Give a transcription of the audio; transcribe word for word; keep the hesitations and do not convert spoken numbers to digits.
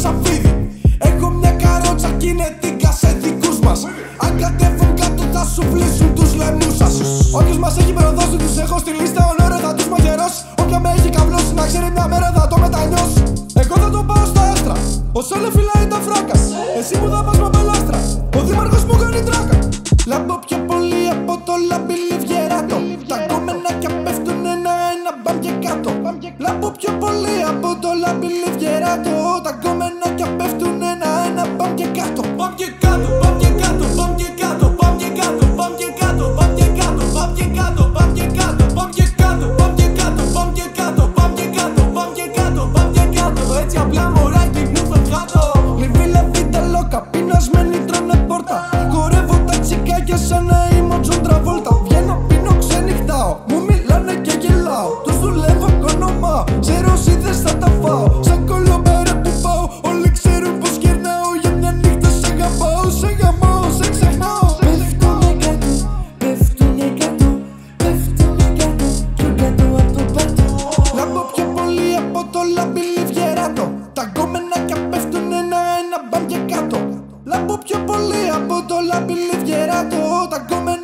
σαφίδι. Έχω μια καρότσα κι είναι τίκα σε δικούς μας. Αν κατέβουν κάτω θα σου βλύσουν τους λαιμούς σας. Όποιος μας έχει προδώσει τους έχω στη λίστα ονόρε, θα τους μαγερώσει. Όποια με έχει καβλώσει να ξέρει μια μέρα θα το μετανιώσει. Εγώ θα το πάω στα άστρα, ο Σόλε φυλάει τα φράκα. Εσύ μου θα πας με μπελάστρα, ο δήμαρχος μου κάνει τράκα. Λάμπω πιο πολύ από το λάμπι Λιβιεράτο. Τα κομμενάκια πέφτουν ένα-ένα, μπαμ και κάτω. Λάμπω πιο πολύ από το λάμπι Λιβιεράτο. Τα κομμενάκια πέφτουν ένα-ένα, μπαμ και κάτω. Μπαμ και κάτω, μπαμ και κάτω, μπαμ και κάτω, μπαμ και κάτω, μπαμ και κάτω, μπαμ και κάτω, μπαμ και κάτω, μπαμ και κάτω, μπαμ και κάτω, μπαμ και κάτω, μπαμ και κάτω, μπαμ και κάτω, μπαμ και κάτω, μπαμ και κάτω. Έτσι απλά μωράκι μου φευγάτο. Λιβίλα βίτα λόκα, πεινασμένοι τρώνε πόρτα. Χορεύω τα τσικάκια σαν να είμαι ο Τζον Τραβόλτα. Βγαίνω, πίνω, ξενυχτάω, μου μιλάνε και γελάω. Τους δουλεύω, οικονομάω, ξέρω όσοι δες θα τα φάω. Σαν κολομπέρα που πάω, όλοι ξέρουν πως γυρνάω. Για μια νύχτα σε αγαπάω, σε γαμάω, σε ξεχνάω. Πέφτουνε κάτω, πέφτουνε κάτω, πέφτουνε κάτω, πιο κάτω από το πάτο. Λάμπω πιο πολύ από το λάμπι Λιβιεράτο. Τα γκόμενάκια πέφτουν ένα-ένα, μπαμ και κάτω. Λάμπω πιο πολύ από το λάμπι Λιβιεράτο. Τα γκόμενάκια